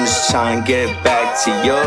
just trying to get back to you.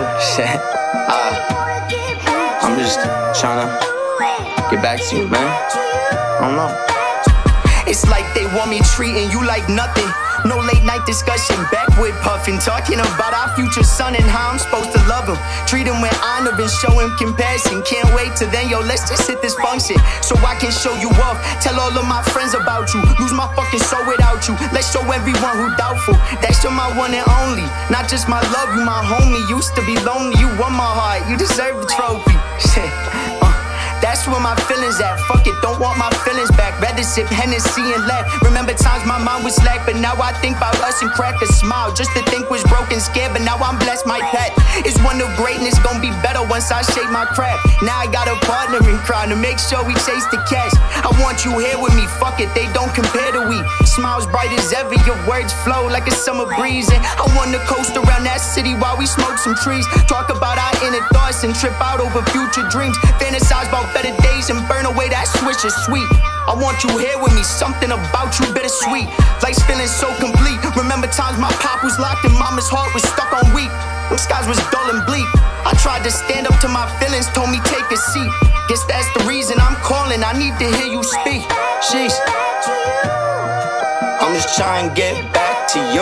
I'm just trying to get back to you, man. I don't know. It's like they want me treating you like nothing. No late night discussion, backwood puffing, talking about our future son and how I'm supposed to love him. Treat him with honor and show him compassion. Can't wait till then, yo, let's just hit this function so I can show you off. Tell all of my friends about you. Lose my fucking soul without you. Let's show everyone who doubtful that you're my one and only. Not just my love, you my homie. Used to be lonely, you won my heart. You deserve the trophy. That's where my feelings at. Fuck it, don't want my feelings back. Rather sip Hennessy and laugh. Remember times my mind was slack, but now I think about us and crack a smile. Just to think was broken, scared, but now I'm blessed. My path is one of greatness, gonna be better once I shape my craft. Now I got a partner in crime to make sure we chase the cash. I want you here with me, fuck it, they don't compare to we. Smiles bright as ever, your words flow like a summer breeze. And I wanna coast around that city while we smoke some trees. Talk about our inner thoughts and trip out over future dreams. Fantasize about better days and burn away that switch is sweet. I want you here with me, something about you bittersweet. Life's feeling so complete. Remember times my pop was locked and mama's heart was stuck on weak. Them skies was dull and bleak. I tried to stand up to my feelings, told me take a seat. Guess that's the reason I'm calling, I need to hear you speak. Sheesh. I'm just trying to get back to you.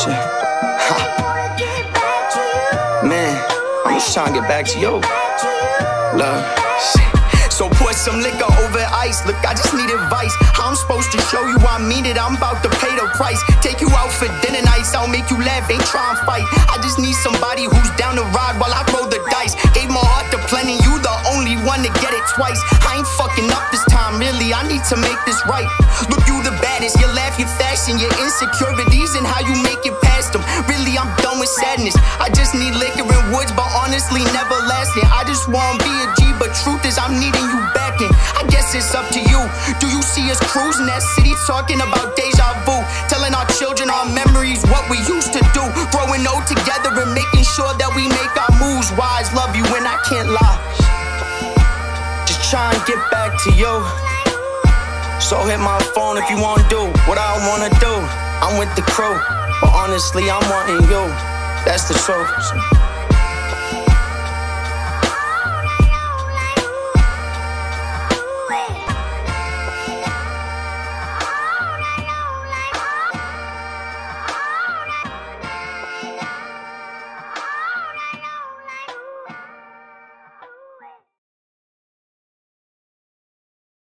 Man, I'm just trying to get back to you. Love. So pour some liquor over ice. Look, I just need advice. How I'm supposed to show you I mean it. I'm about to pay the price. Take you out for dinner nights. I'll make you laugh, ain't try and fight. I just need somebody who's down to ride while I roll the dice. Gave my heart to plenty, you the only one to get it twice. I ain't fucking up this time, really, I need to make this right. Look, you the baddest, your laugh, your fashion, your insecurities and how you make it past them. Really, I'm done with sadness. I just need liquor and woods, but honestly, never lasting. I just wanna be a G, but truth is I'm needing you back in. I guess it's up to you. Do you see us cruising that city, talking about deja vu? Telling our children our memories, what we used to do. Growing old together and making sure that we make our moves wise. Love you and I can't lie. Just try and get back to you. So hit my phone if you wanna do what I wanna do. I'm with the crew, but honestly I'm wanting you. That's the truth.